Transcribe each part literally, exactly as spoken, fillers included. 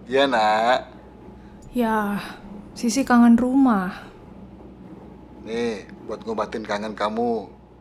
Iya nak. Ya, Sisi kangen rumah. Nih, buat ngobatin kangen kamu.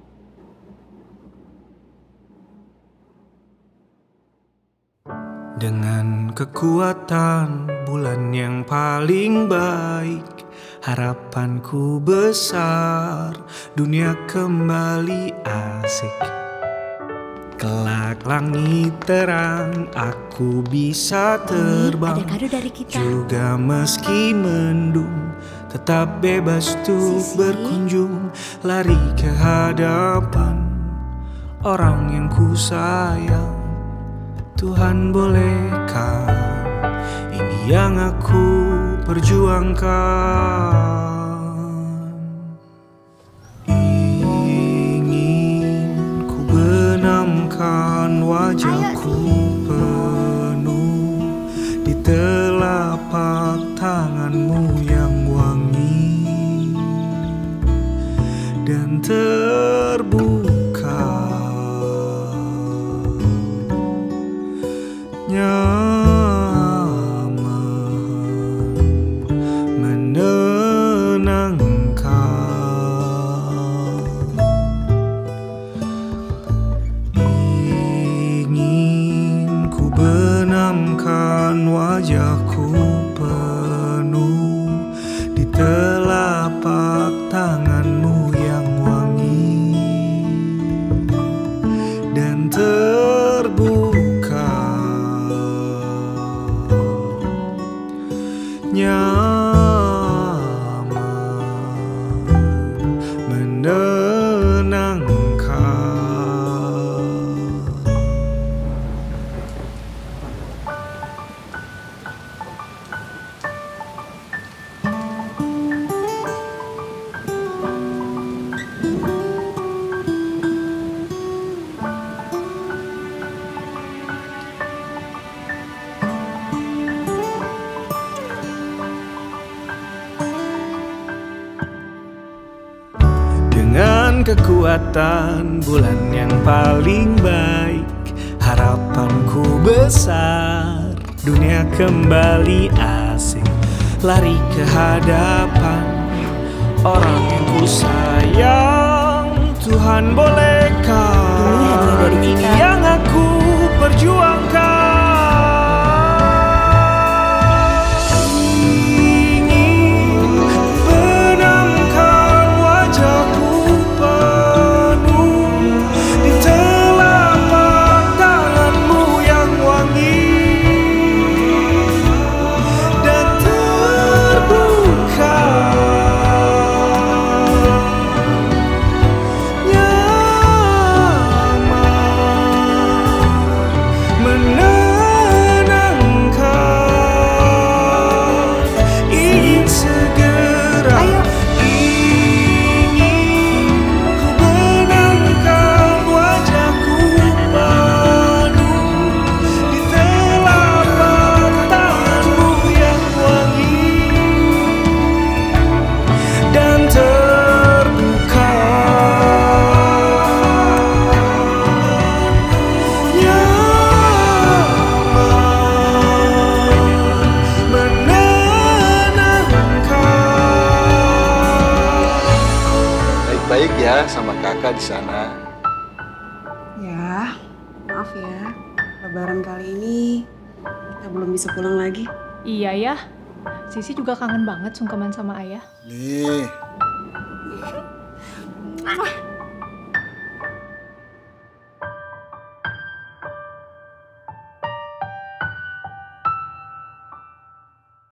Dengan kekuatan bulan yang paling baik, harapanku besar, dunia kembali asik. Kelak langit terang, aku bisa terbang. Ini ada kado dari kita. Juga meski mendung, tetap bebas tuh berkunjung. Lari ke hadapan orang yang ku sayang. Tuhan bolehkah ini yang aku perjuangkan. Ingin ku benamkan wajahku penuh di telapak tanganmu yang wangi dan terbuka. Nyaman, menenangkan. Ingin ku benamkan wajahku penuh di telapak tanganmu yang wangi dan terbuka. Nyaman, menenangkan. Dengan kekuatan bulan yang paling baik, harapanku besar, dunia kembali asik. Lari ke hadapan orang yang ku sayang. Tuhan bolehkah ini yang aku perjuangkan. Baik ya sama kakak di sana. Ya, maaf ya. Lebaran kali ini kita belum bisa pulang lagi. Iya ya, Sisi juga kangen banget sungkeman sama ayah. Nih.